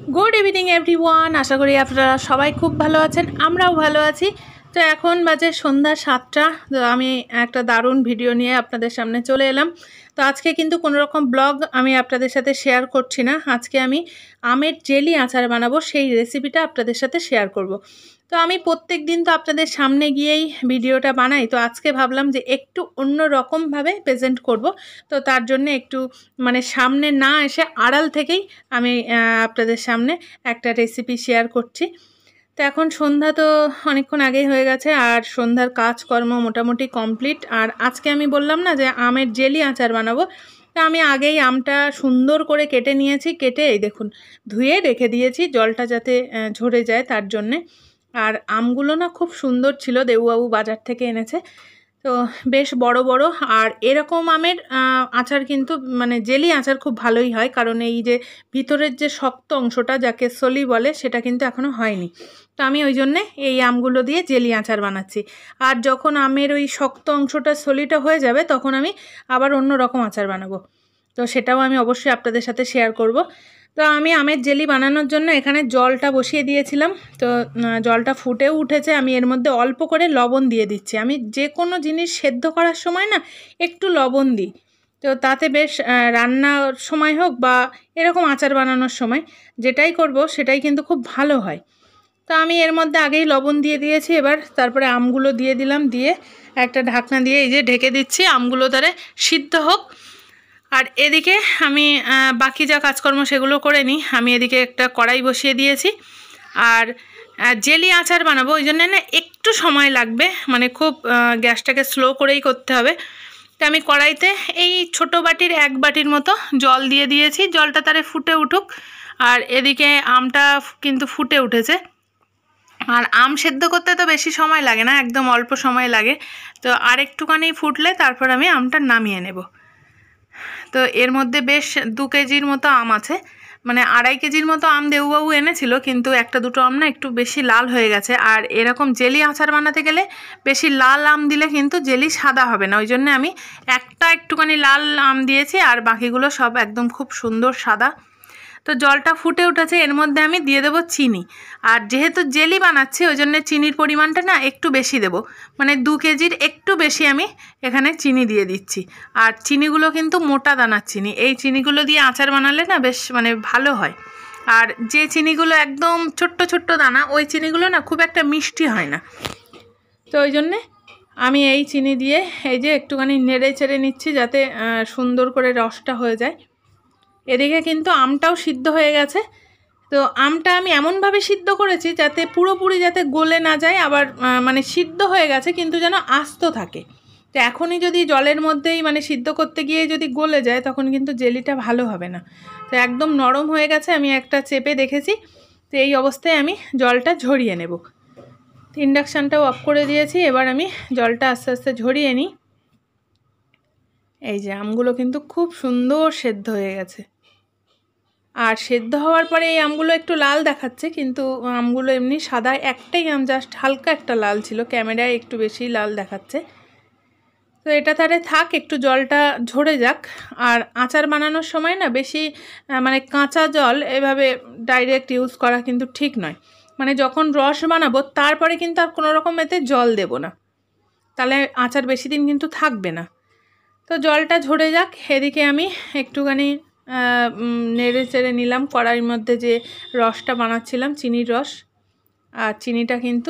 Good evening everyone. আশা করি আপনারা সবাই খুব ভালো আছেন, আমরাও ভালো আছি। তো এখন বাজে সন্ধ্যা 7টা। তো আমি একটা দারুণ ভিডিও নিয়ে আপনাদের সামনে চলে এলাম। তো আজকে কিন্তু কোনো রকম ব্লগ আমি আপনাদের সাথে শেয়ার করছি না। আজকে আমি আমের জেলি আচার বানাবো, সেই রেসিপিটা আপনাদের সাথে শেয়ার করব। তো আমি প্রত্যেক দিন তো আপনাদের সামনে গিয়েই ভিডিওটা বানাই, তো আজকে ভাবলাম যে একটু অন্য রকমভাবে প্রেজেন্ট করব। তো তার জন্য একটু সামনে না এসে আড়াল থেকেই আমি আপনাদের সামনে একটা রেসিপি শেয়ার করছি। তো এখন সন্ধ্যা তো অনেকক্ষণ আগেই হয়ে গেছে, আর সন্ধ্যার কাজকর্ম মোটামুটি কমপ্লিট। আর আজকে আমি বললাম না যে আমের জেলি আচার বানাবো, তা আমি আগেই আমটা সুন্দর করে কেটে নিয়েছি। কেটে এই দেখুন ধুয়ে রেখে দিয়েছি, জলটা যাতে ঝরে যায় তার জন্যে। আর আমগুলো না খুব সুন্দর ছিল, দেবুবাবু বাজার থেকে এনেছে, তো বেশ বড় বড়। আর এরকম আমের আচার কিন্তু জেলি আচার খুব ভালোই হয়, কারণ এই যে ভিতরের যে শক্ত অংশটা যাকে সলি বলে সেটা কিন্তু এখনও হয়নি। তো আমি ওই জন্যে এই আমগুলো দিয়ে জেলি আচার বানাচ্ছি। আর যখন আমের ওই শক্ত অংশটা সলিটা হয়ে যাবে তখন আমি আবার অন্য রকম আচার বানাবো, তো সেটাও আমি অবশ্যই আপনাদের সাথে শেয়ার করব। তো আমি আমের জেলি বানানোর জন্য এখানে জলটা বসিয়ে দিয়েছিলাম। তো জলটা ফুটেও উঠেছে। আমি এর মধ্যে অল্প করে লবণ দিয়ে দিচ্ছি। আমি যে কোনো জিনিস সেদ্ধ করার সময় না একটু লবণ দিই, তো তাতে বেশ রান্নার সময় হোক বা এরকম আচার বানানোর সময় যেটাই করব সেটাই কিন্তু খুব ভালো হয়। তো আমি এর মধ্যে আগেই লবণ দিয়ে দিয়েছি। এবার তারপরে আমগুলো দিয়ে দিলাম, দিয়ে একটা ঢাকনা দিয়ে এই যে ঢেকে দিচ্ছি, আমগুলো তারে সিদ্ধ হোক। আর এদিকে আমি বাকি যা কাজকর্ম সেগুলো করে নিই। আমি এদিকে একটা কড়াই বসিয়ে দিয়েছি, আর জেলি আচার বানাবো ওই জন্য না একটু সময় লাগবে, খুব গ্যাসটাকে স্লো করেই করতে হবে। তো আমি কড়াইতে এই ছোট বাটির 1 বাটির মতো জল দিয়ে দিয়েছি, জলটা তারে ফুটে উঠুক। আর এদিকে আমটা কিন্তু ফুটে উঠেছে। আর আম সেদ্ধ করতে তো বেশি সময় লাগে না, একদম অল্প সময় লাগে। তো আর একটুখানি ফুটলে তারপর আমি আমটা নামিয়ে নেব। তো এর মধ্যে বেশ 2 কেজির মতো আম আছে, 2.5 কেজির মতো আম দেবুবাবু এনেছিল, কিন্তু একটা দুটো আম না একটু বেশি লাল হয়ে গেছে। আর এরকম জেলি আচার বানাতে গেলে বেশি লাল আম দিলে কিন্তু জেলি সাদা হবে না, ওই জন্য আমি একটুখানি লাল আম দিয়েছি, আর বাকিগুলো সব একদম খুব সুন্দর সাদা। তো জলটা ফুটে উঠেছে, এর মধ্যে আমি দিয়ে দেবো চিনি। আর যেহেতু জেলি বানাচ্ছি ওই জন্য চিনির পরিমাণটা না একটু বেশি দেবো, 2 কেজির একটু বেশি আমি এখানে চিনি দিয়ে দিচ্ছি। আর চিনিগুলো কিন্তু মোটা দানার চিনি, এই চিনিগুলো দিয়ে আচার বানালে না বেশ ভালো হয়। আর যে চিনিগুলো একদম ছোট্ট ছোট্ট দানা, ওই চিনিগুলো না খুব একটা মিষ্টি হয় না। তো ওই জন্যে আমি এই চিনি দিয়ে এই যে একটুখানি নেড়ে চেড়ে নিচ্ছি, যাতে সুন্দর করে রসটা হয়ে যায়। এদিকে কিন্তু আমটাও সিদ্ধ হয়ে গেছে। তো আমটা আমি এমনভাবে সিদ্ধ করেছি যাতে পুরোপুরি যাতে গলে না যায়, আবার সিদ্ধ হয়ে গেছে কিন্তু যেন আস্ত থাকে। তো এখনই যদি জলের মধ্যেই সিদ্ধ করতে গিয়ে যদি গলে যায় তখন কিন্তু জেলিটা ভালো হবে না। তো একদম নরম হয়ে গেছে, আমি একটা চেপে দেখেছি। তো এই অবস্থায় আমি জলটা ঝরিয়ে নেব। ইন্ডাকশানটাও অফ করে দিয়েছি, এবার আমি জলটা আস্তে আস্তে ঝরিয়ে নিই। এই যে আমগুলো কিন্তু খুব সুন্দর সেদ্ধ হয়ে গেছে। আর সেদ্ধ হওয়ার পরে এই আমগুলো একটু লাল দেখাচ্ছে, কিন্তু আমগুলো এমনি সাদা, একটাই আম জাস্ট হালকা একটা লাল ছিল, ক্যামেরায় একটু বেশি লাল দেখাচ্ছে। তো এটা তারে থাক, একটু জলটা ঝরে যাক। আর আচার বানানোর সময় না বেশি কাঁচা জল এভাবে ডাইরেক্ট ইউজ করা কিন্তু ঠিক নয়। যখন রস বানাবো তারপরে কিন্তু আর কোনো রকম এতে জল দেব না, তাহলে আচার বেশি দিন কিন্তু থাকবে না। তো জলটা ঝরে যাক, এদিকে আমি একটুখানি নেড়ে চেড়ে নিলাম কড়াইয়ের মধ্যে যে রসটা বানাচ্ছিলাম, চিনির রস। আর চিনিটা কিন্তু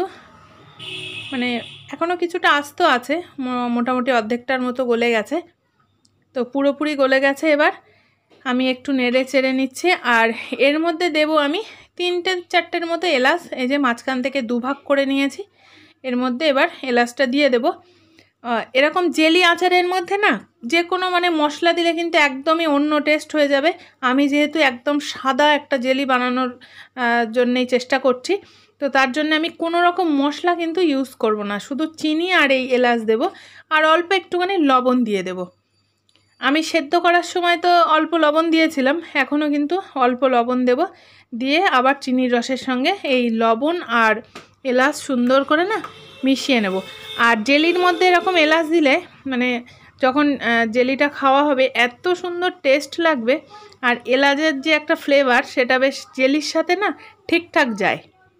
এখনও কিছুটা আস্ত আছে, মোটামুটি অর্ধেকটার মতো গলে গেছে। তো পুরোপুরি গলে গেছে। এবার আমি একটু নেড়ে চেড়ে নিচ্ছি, আর এর মধ্যে দেব আমি 3-4টের মতো এলাচ, এই যে মাঝখান থেকে 2 ভাগ করে নিয়েছি। এর মধ্যে এবার এলাচটা দিয়ে দেব। এরকম জেলি আচারের মধ্যে না যে কোনো মশলা দিলে কিন্তু একদমই অন্য টেস্ট হয়ে যাবে। আমি যেহেতু একদম সাদা একটা জেলি বানানোর জন্যেই চেষ্টা করছি, তো তার জন্য আমি কোনো রকম মশলা কিন্তু ইউজ করব না, শুধু চিনি আর এই এলাচ দেব, আর অল্প একটুখানি লবণ দিয়ে দেব। আমি সেদ্ধ করার সময় তো অল্প লবণ দিয়েছিলাম, এখনও কিন্তু অল্প লবণ দেব, দিয়ে আবার চিনির রসের সঙ্গে এই লবণ আর এলাচ সুন্দর করে না মিশিয়ে নেব। আর জেলির মধ্যে এরকম এলাচ দিলে যখন জেলিটা খাওয়া হবে এত সুন্দর টেস্ট লাগবে। আর এলাচের যে একটা ফ্লেভার সেটা বেশ জেলির সাথে না ঠিকঠাক যায়।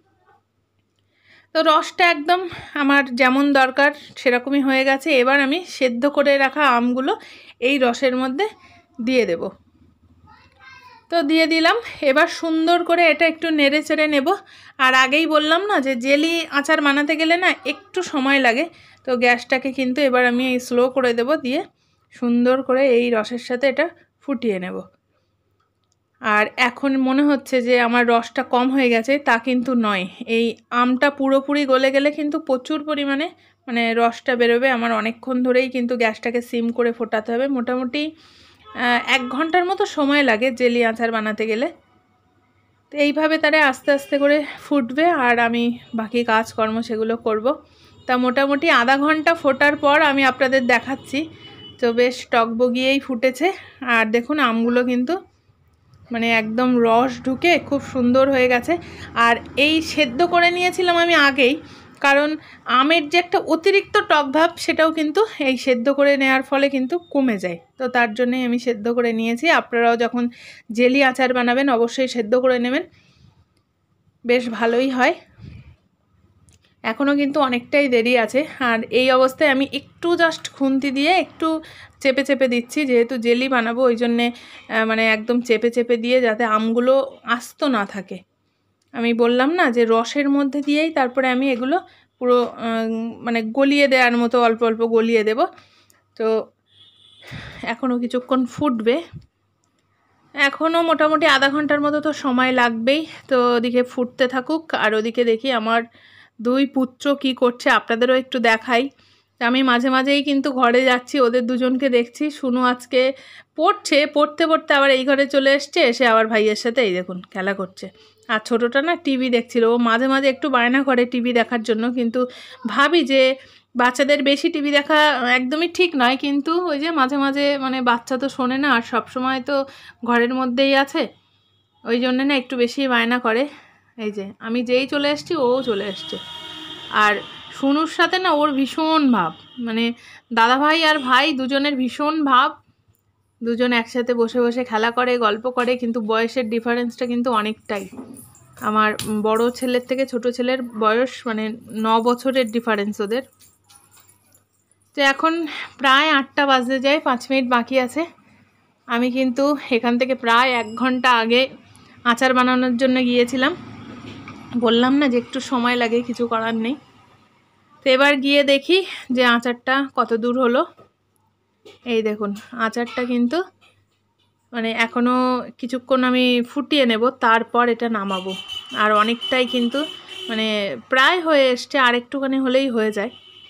তো রসটা একদম আমার যেমন দরকার সেরকমই হয়ে গেছে। এবার আমি সেদ্ধ করে রাখা আমগুলো এই রসের মধ্যে দিয়ে দেব। তো দিয়ে দিলাম। এবার সুন্দর করে এটা একটু নেড়ে চেড়ে নেব। আর আগেই বললাম না যে জেলি আচার বানাতে গেলে না একটু সময় লাগে। তো গ্যাসটাকে কিন্তু এবার আমি স্লো করে দেব, দিয়ে সুন্দর করে এই রসের সাথে এটা ফুটিয়ে নেব। আর এখন মনে হচ্ছে যে আমার রসটা কম হয়ে গেছে, তা কিন্তু নয়। এই আমটা পুরোপুরি গলে গেলে কিন্তু প্রচুর পরিমাণে মানে রসটা বেরোবে। আমার অনেকক্ষণ ধরেই কিন্তু গ্যাসটাকে সিম করে ফোটাতে হবে। মোটামুটি 1 ঘন্টার মতো সময় লাগে জেলি আচার বানাতে গেলে। তো এইভাবে তারা আস্তে আস্তে করে ফুটবে আর আমি বাকি কাজকর্ম সেগুলো করব। তা মোটামুটি আধা ঘন্টা ফোটার পর আমি আপনাদের দেখাচ্ছি। তো বেশ টকবগিয়েই ফুটেছে। আর দেখুন আমগুলো কিন্তু মানে একদম রস ঢুকে খুব সুন্দর হয়ে গেছে। আর এই সেদ্ধ করে নিয়েছিলাম আমি আগেই, কারণ আমের যে একটা অতিরিক্ত টক ভাব সেটাও কিন্তু এই সেদ্ধ করে নেওয়ার ফলে কিন্তু কমে যায়। তো তার জন্যই আমি সেদ্ধ করে নিয়েছি। আপনারাও যখন জেলি আচার বানাবেন অবশ্যই সেদ্ধ করে নেবেন, বেশ ভালোই হয়। এখনও কিন্তু অনেকটাই দেরি আছে। আর এই অবস্থায় আমি একটু জাস্ট খুন্তি দিয়ে একটু চেপে চেপে দিচ্ছি, যেহেতু জেলি বানাবো ওই জন্যে মানে একদম চেপে চেপে দিয়ে যাতে আমগুলো আস্ত না থাকে। আমি বললাম না যে রসের মধ্যে দিয়েই তারপরে আমি এগুলো পুরো মানে গলিয়ে দেওয়ার মতো অল্প অল্প গলিয়ে দেব। তো এখনও কিছুক্ষণ ফুটবে, এখনও মোটামুটি আধা ঘন্টার মতো তো সময় লাগবেই। তো ওদিকে ফুটতে থাকুক আর ওদিকে দেখি আমার 2 পুত্র কি করছে আপনাদেরও একটু দেখাই। আমি মাঝে মাঝেই কিন্তু ঘরে যাচ্ছি, ওদের দুজনকে দেখছি। শুনু আজকে পড়ছে, পড়তে পড়তে আবার এই ঘরে চলে এসছে, এসে আবার ভাইয়ের সাথে এই দেখুন খেলা করছে। আর ছোটোটা না টিভি দেখছিল। ও মাঝে মাঝে একটু বায়না করে টিভি দেখার জন্য, কিন্তু ভাবি যে বাচ্চাদের বেশি টিভি দেখা একদমই ঠিক নয়। কিন্তু ওই যে মাঝে মাঝে মানে বাচ্চা তো শোনে না, আর সব সময় তো ঘরের মধ্যেই আছে, ওই জন্যে না একটু বেশি বায়না করে। এই যে আমি যেই চলে এসেছি ও চলে এসছে। আর শুনুর সাথে না ওর ভীষণ ভাব, মানে দাদাভাই আর ভাই দুজনের ভীষণ ভাব। দুজন একসাথে বসে বসে খেলা করে, গল্প করে, কিন্তু বয়সের ডিফারেন্সটা কিন্তু অনেকটাই। আমার বড় ছেলের থেকে ছোট ছেলের বয়স মানে 9 বছরের ডিফারেন্স ওদের। তো এখন প্রায় 8টা বাজতে যায়, 5 মিনিট বাকি আছে। আমি কিন্তু এখান থেকে প্রায় 1 ঘন্টা আগে আচার বানানোর জন্য গিয়েছিলাম। বললাম না যে একটু সময় লাগে, কিছু করার নেই। তো এবার গিয়ে দেখি যে আচারটা কত দূর হলো। এই দেখুন আচারটা কিন্তু মানে এখনও কিছুক্ষণ আমি ফুটিয়ে নেব, তারপর এটা নামাবো। আর অনেকটাই কিন্তু মানে প্রায় হয়ে এসছে, আর একটুখানি হলেই হয়ে যায়।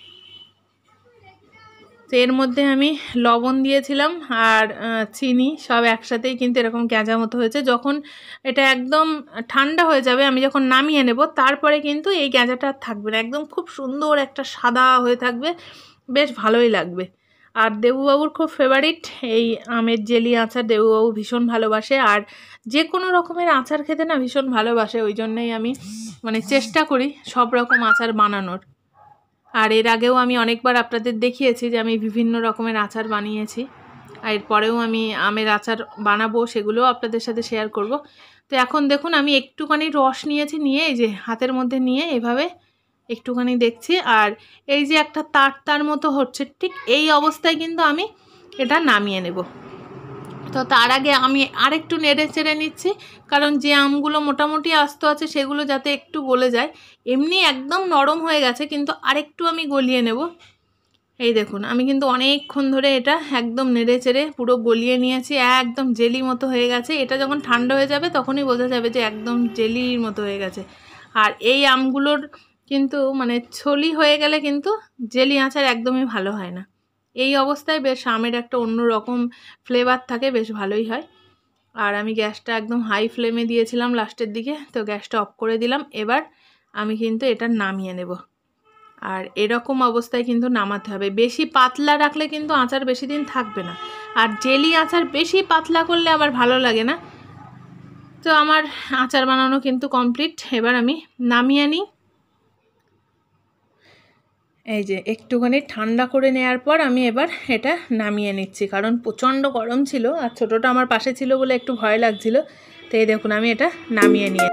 তো এর মধ্যে আমি লবণ দিয়েছিলাম আর চিনি সব একসাথেই কিন্তু এরকম গ্যাঁজা মতো হয়েছে। যখন এটা একদম ঠান্ডা হয়ে যাবে, আমি যখন নামিয়ে নেব, তারপরে কিন্তু এই গ্যাঁজাটা আর থাকবে না, একদম খুব সুন্দর একটা সাদা হয়ে থাকবে, বেশ ভালোই লাগবে। আর দেবুবাবুর খুব ফেভারিট এই আমের জেলি আচার, দেবুবাবু ভীষণ ভালোবাসে। আর যে কোনো রকমের আচার খেতে না ভীষণ ভালোবাসে, ওই জন্যই আমি মানে চেষ্টা করি সব রকম আচার বানানোর। আর এর আগেও আমি অনেকবার আপনাদের দেখিয়েছি যে আমি বিভিন্ন রকমের আচার বানিয়েছি। আর এরপরেও আমি আমের আচার বানাবো, সেগুলোও আপনাদের সাথে শেয়ার করব। তো এখন দেখুন আমি একটুখানি রস নিয়েছি, নিয়ে এই যে হাতের মধ্যে নিয়ে এভাবে একটুখানি দেখছি। আর এই যে একটা তার মতো হচ্ছে, ঠিক এই অবস্থায় কিন্তু আমি এটা নামিয়ে নেব। তো তার আগে আমি আরেকটু নেড়ে চেড়ে নিচ্ছি, কারণ যে আমগুলো মোটামুটি আস্ত আছে সেগুলো যাতে একটু গলে যায়। এমনি একদম নরম হয়ে গেছে, কিন্তু আরেকটু আমি গলিয়ে নেব। এই দেখুন আমি কিন্তু অনেকক্ষণ ধরে এটা একদম নেড়ে চেড়ে পুরো গলিয়ে নিয়েছি, একদম জেলি মতো হয়ে গেছে। এটা যখন ঠান্ডা হয়ে যাবে তখনই বোঝা যাবে যে একদম জেলির মতো হয়ে গেছে। আর এই আমগুলোর কিন্তু মানে ছলি হয়ে গেলে কিন্তু জেলি আচার একদমই ভালো হয় না। এই অবস্থায় বেশ আমের একটা অন্য রকম ফ্লেভার থাকে, বেশ ভালোই হয়। আর আমি গ্যাসটা একদম হাই ফ্লেমে দিয়েছিলাম লাস্টের দিকে, তো গ্যাসটা অফ করে দিলাম। এবার আমি কিন্তু এটা নামিয়ে নেব। আর এরকম অবস্থায় কিন্তু নামাতে হবে, বেশি পাতলা রাখলে কিন্তু আচার বেশি দিন থাকবে না। আর জেলি আচার বেশি পাতলা করলে আবার ভালো লাগে না। তো আমার আচার বানানো কিন্তু কমপ্লিট, এবার আমি নামিয়ে নিই। এই যে একটুখানি ঠান্ডা করে নেওয়ার পর আমি এবার এটা নামিয়ে নিচ্ছি, কারণ প্রচণ্ড গরম ছিল আর ছোটোটা আমার পাশে ছিল বলে একটু ভয় লাগছিল। তো এই দেখুন আমি এটা নামিয়ে নিয়ে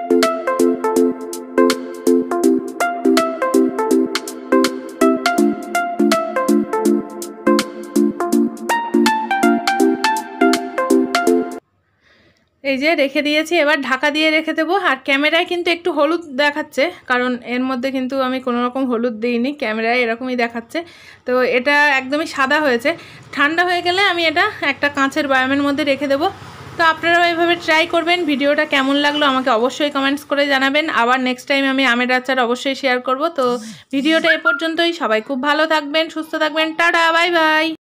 এই যে রেখে দিয়েছি, এবার ঢাকা দিয়ে রেখে দেবো। আর ক্যামেরায় কিন্তু একটু হলুদ দেখাচ্ছে, কারণ এর মধ্যে কিন্তু আমি কোনো রকম হলুদ দিইনি, ক্যামেরায় এরকমই দেখাচ্ছে। তো এটা একদমই সাদা হয়েছে। ঠান্ডা হয়ে গেলে আমি এটা একটা কাঁচের বয়ামের মধ্যে রেখে দেবো। তো আপনারাও এইভাবে ট্রাই করবেন। ভিডিওটা কেমন লাগলো আমাকে অবশ্যই কমেন্টস করে জানাবেন। আবার নেক্সট টাইম আমি আমের আচার অবশ্যই শেয়ার করব। তো ভিডিওটা এ পর্যন্তই। সবাই খুব ভালো থাকবেন, সুস্থ থাকবেন। Tata, bye by.